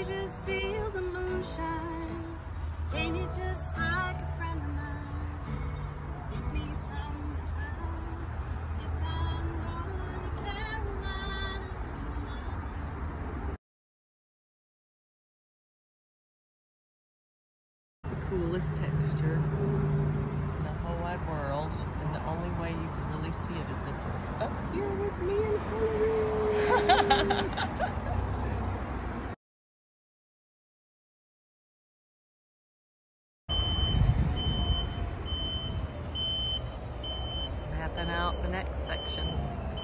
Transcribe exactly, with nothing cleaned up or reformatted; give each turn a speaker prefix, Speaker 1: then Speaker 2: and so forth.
Speaker 1: you just feel the moonshine? Ain't it just like a friend of mine? Hit me from behind. Yes, I'm going to Carolina.
Speaker 2: The coolest texture in the whole wide world, and the only way you can really see it is if you're up here with me and Hilary. Mapping out the next section.